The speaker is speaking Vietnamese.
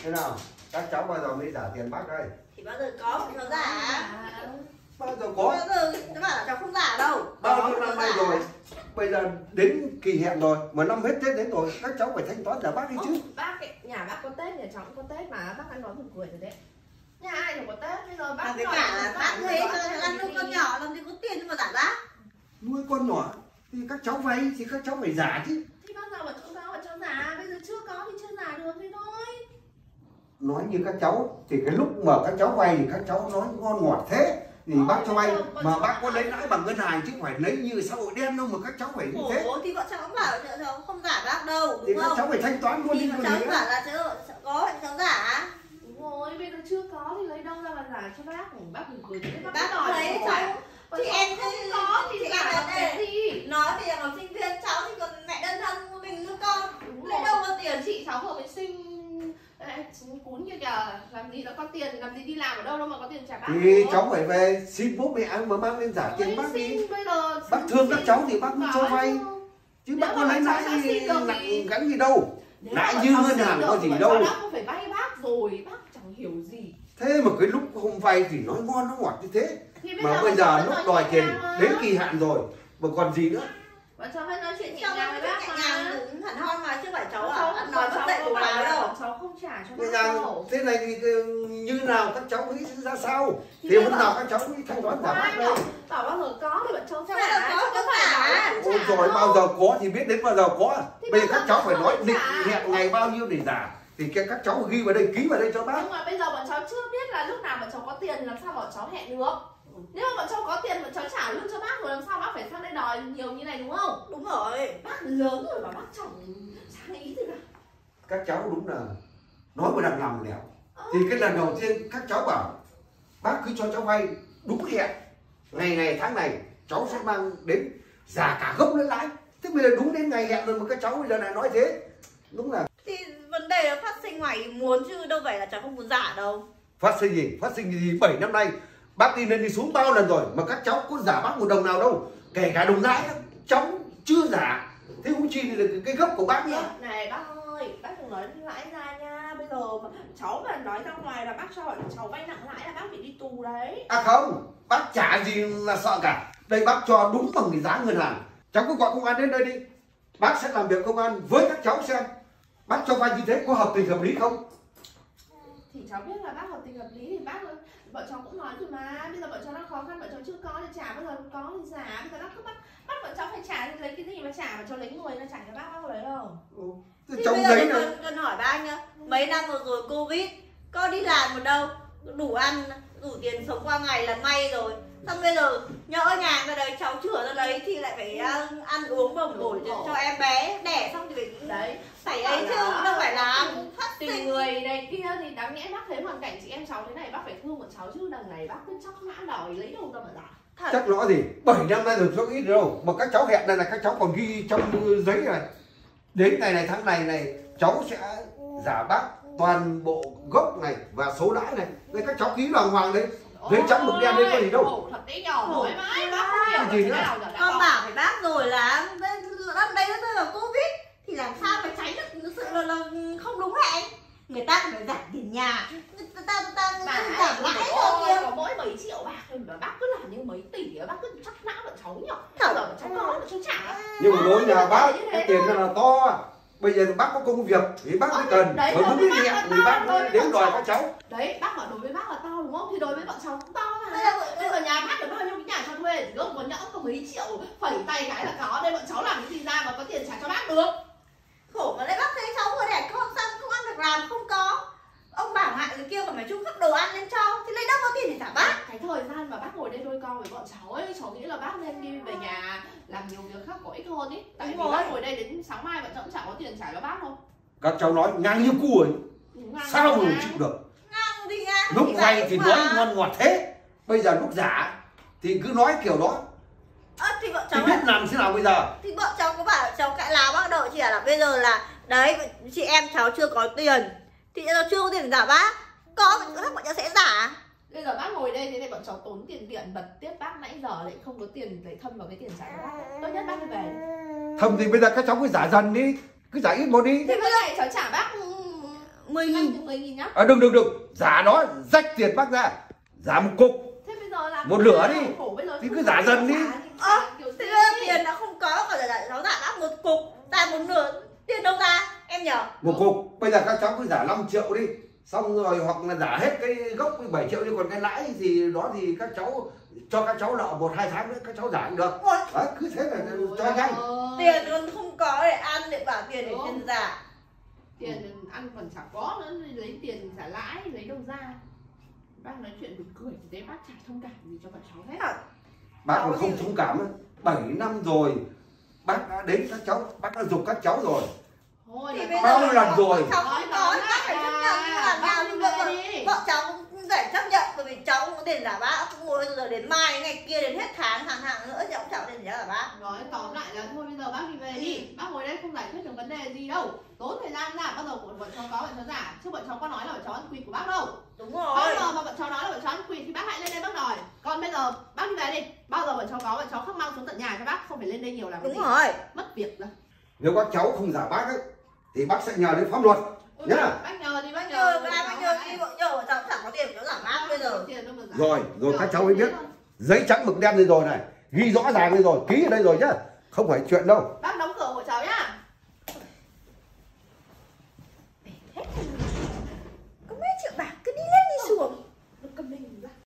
Thế nào? Các cháu bao giờ mới trả tiền bác đây? Thì bao giờ có bọn cháu giả. Bao giờ có? Bao giờ cháu bảo là cháu không giả đâu. Bao nhiêu năm nay rồi? Bây giờ đến kỳ hẹn rồi, mà năm hết Tết đến rồi, các cháu phải thanh toán trả bác đi chứ. Bác ấy, nhà bác có Tết, nhà cháu cũng có Tết mà bác ăn nói buồn cười rồi đấy. Nhà ai cũng có Tết, bây giờ bác với cả là bác thấy ăn nuôi con nhỏ làm gì có tiền nhưng mà giả bác. Nuôi con nhỏ thì các cháu vay thì các cháu phải giả chứ. Thì bao giờ bọn cháu giả, bây giờ chưa có thì chưa giả được thì thôi. Nói như các cháu thì cái lúc mà các cháu vay thì các cháu nói ngon ngọt thế thì bác cho vay, mà bác có lấy lãi bằng ngân hàng chứ phải lấy như xã hội đen đâu mà các cháu phải như thế. Thì bọn cháu cũng bảo cháu không giả bác đâu, đúng thì không? Các cháu phải thanh toán luôn đi. Bọn cháu cũng bảo là cháu có cháu giả. Đúng rồi, bây giờ chưa có thì lấy đâu ra mà giả cho bác buồn cười thế. Bác lấy cháu. Thì em không có thì giả là cái gì? Nói thì là sinh viên, cháu thì còn mẹ đơn thân mình nuôi con. Lấy đâu có tiền. Chị cháu vừa mới sinh cún kia kìa, làm gì đã có tiền, làm gì đi làm ở đâu đâu mà có tiền trả bác. Thì cháu phải về xin bố mẹ mà mang lên trả tiền bác đi. Bác thương các cháu thì bác cũng cho vay. Chứ bác có lấy lãi nặng gắn gì đâu. Lãi như ngân hàng có gì đâu. Bác không phải vay bác rồi, bác chẳng hiểu gì. Thế mà cái lúc không vay thì nói ngon nó ngọt như thế. Mà bây giờ lúc đòi tiền đến kỳ hạn rồi mà còn gì nữa. Bọn cháu hay nói chuyện nhẹ Cháu nhàng với bác mà. hẳn hoi mà chứ phải cháu à nói bất tệ của bà đâu. Cháu không trả cho Bây bác giờ đâu. thế này thì như nào các cháu nghĩ ra sao? Thì hôm nào các cháu nghĩ thanh toán trả bác đâu. Bảo bao giờ có thì bọn cháu trả. Có trả. Ôi rồi bao giờ có thì biết đến bao giờ có. Bây giờ các cháu phải nói định hẹn ngày bao nhiêu để trả. Thì các cháu ghi vào đây, ký vào đây cho bác. Nhưng mà bây giờ bọn cháu chưa biết là lúc nào bọn cháu có tiền làm sao bọn cháu hẹn được. Nếu mà bọn cháu có tiền bọn cháu trả lương cho bác rồi làm sao bác phải sang đây đòi nhiều như này đúng không? Đúng rồi. Bác lớn rồi mà bác chẳng sáng ý gì cả. Các cháu đúng là nói một đằng làm một nẻo. Thì cái lần đầu tiên các cháu bảo bác cứ cho cháu vay đúng hẹn, ngày này tháng này cháu sẽ mang đến giả cả gốc lẫn lãi. Thế bây giờ đúng đến ngày hẹn rồi mà các cháu bây giờ lại nói thế. Đúng là thì vấn đề là phát sinh ngoài ý muốn chứ đâu phải là cháu không muốn giả đâu. Phát sinh gì? Phát sinh gì? 7 năm nay bác đi lên đi xuống bao lần rồi mà các cháu có giả bác một đồng nào đâu. Kể cả đồng lãi cháu chưa giả. Thế cũng chi thì là cái gốc của bác nữa. Này bác ơi, bác đừng nói lãi ra nha. Bây giờ mà cháu mà nói ra ngoài là bác cho bọn cháu vay nặng lãi là bác bị đi tù đấy. À không, bác chả gì là sợ cả. Đây bác cho đúng bằng cái giá ngân hàng. Cháu cứ gọi công an đến đây đi. Bác sẽ làm việc công an với các cháu xem bác cho vay như thế có hợp tình hợp lý không? Thì cháu biết là bác hợp tình hợp lý thì bọn cháu cũng nói rồi mà. Bây giờ bọn cháu đang khó khăn, bọn cháu chưa có thì trả, bây giờ có thì trả. Bây giờ bác cứ bắt bọn cháu phải trả thì lấy cái gì mà trả, bọn cháu lấy người ra trả cho bác có lấy đâu. Thì trong giấy này cần hỏi bác nhá, mấy năm vừa rồi Covid có đi làm ở đâu, đủ ăn đủ tiền sống qua ngày là may rồi. Xong bây giờ nhỡ nhà ra đấy cháu chữa ra đấy thì lại phải ăn uống bồng bổi cho em bé, đẻ xong thì phải đấy phải ấy chứ đâu phải là phát tình người này kia. Thì đáng nhẽ bác thấy hoàn cảnh chị em cháu thế này bác phải thương bọn cháu chứ, đằng này bác cứ chóc mã đòi lấy đâu ra mà giả. Chắc nó gì 7 năm nay rồi cháu ít đâu mà các cháu hẹn đây là các cháu còn ghi trong giấy này đến ngày này tháng này cháu sẽ giả bác toàn bộ gốc này và số lãi này. Đây các cháu ký đàng hoàng đấy, giấy trắng mực đen đấy có gì đâu. Thật đấy nhỏ nói mãi bác không hiểu gì nữa. Con bảo với bác rồi là năm đây nó rơi vào Covid thì làm sao mà tránh được sự là không đúng hẹn. Người ta phải giảm tiền nhà, người ta giảm lãi rồi kìa. Có mỗi mấy triệu bạc thôi mà bác cứ làm như mấy tỷ, bác cứ chắc não bọn cháu nhỉ. Giờ bọn cháu có bọn cháu trả. Nhưng mà đối nhà bác cái tiền rất là to. Bây giờ bác có công việc thì bác mới cần, mà đúng cái hẹn thì bác mới đến đòi các cháu. Đấy, bác bảo đối với bác là to đúng không? Thì đối với bọn cháu cũng to mà. Bây giờ nhà bác được bao nhiêu cái nhà cho thuê, gốc có nhỡ có mấy triệu phẩy tay cái là có. Đây bọn cháu làm cái gì ra mà có tiền trả cho bác được? Khổ mà đấy, bác thấy cháu vừa đẻ con xong không ăn được làm không có. Ông bảo hại người kia còn phải chung cấp đồ ăn lên cho thì lấy đâu có tiền để trả bác. Cái thời gian mà bác ngồi đây nuôi con với bọn cháu ấy, cháu nghĩ là bác nên đi về nhà làm nhiều việc khác có ích hơn ý. Tại vì bác ngồi đây đến sáng mai bọn cháu cũng chả có tiền trả cho bác đâu. Các cháu nói ngang như cua ấy. Sao mà chịu được. Ngang đi ngang. Lúc vay thì nói ngon ngọt thế. Bây giờ lúc giả thì cứ nói kiểu đó. Thì bọn cháu thì biết làm thế nào bây giờ? Thì bọn cháu có bảo cháu cãi láo bác đâu, chỉ là bây giờ là đấy chị em cháu chưa có tiền thì chưa có tiền giả bác, có bọn cháu sẽ giả. Bây giờ bác ngồi đây thế này bọn cháu tốn tiền điện bật tiếp bác nãy giờ lại không có tiền để thâm vào cái tiền trả cho bác. Tốt nhất bác đi về. Thâm thì bây giờ các cháu cứ giả dần đi, cứ giả ít một đi. Thế bữa này cháu trả bác 10.000. 10.000 nhá. Đừng giả đó, rách tiền bác ra, giả một cục, Thế bây giờ là một nửa đi, bây giờ thì cứ giả dần đi. Thế ra tiền nó không có, còn là cháu giả bác một cục, ta một nửa, tiền đâu ra, em nhở? Một cục, bây giờ các cháu cứ giả 5 triệu đi, xong rồi hoặc là giả hết cái gốc 7 triệu đi, còn cái lãi gì đó thì các cháu cho các cháu nợ 1-2 tháng nữa các cháu giả cũng được. Đấy, cứ thế là cho nhanh. Tiền còn không có để ăn, để bảo tiền để tiền giả. Tiền ăn còn chả có nữa, lấy tiền trả lãi lấy đâu ra. Bác nói chuyện buồn cười thì đấy, bác chả thông cảm gì cho bọn cháu hết. Bác còn không thông cảm, 7 năm rồi bác đã đến các cháu, bác đã giục các cháu rồi. Thì bao nhiêu lần rồi. Cháu không có, bác phải chấp nhận như là nào thì vợ cháu cũng phải chấp nhận, bởi vì cháu cũng có tiền giả bác, cũng ngồi giờ đến mai ngày kia đến hết tháng nữa cháu cũng chẳng có tiền giả bác. Nói tóm lại là thôi bây giờ bác đi về đi, bác ngồi đây không giải quyết được vấn đề gì đâu, tốn thời gian ra, bao giờ bọn cháu có bọn cháu giả, chứ bọn cháu có nói là bọn cháu ăn quỵt của bác đâu. Đúng rồi. Bao giờ mà bọn cháu nói là bọn cháu ăn quỵt thì bác hãy lên đây bác đòi. Còn bây giờ bác đi về đi, bao giờ bọn cháu có bọn cháu khóc mang xuống tận nhà cho bác, không phải lên đây nhiều làm cái gì. Đúng rồi. Mất việc rồi. Nếu các cháu không giả bác ấy thì bác sẽ nhờ đến pháp luật nhá. Bác nhờ đi, bác nhờ đi, bọn cháu chẳng có tiền cháu giả bác bây giờ. Rồi các cháu mới biết, giấy trắng mực đen lên rồi này, ghi rõ ràng lên rồi, ký ở đây rồi nhá, không phải chuyện đâu. Bác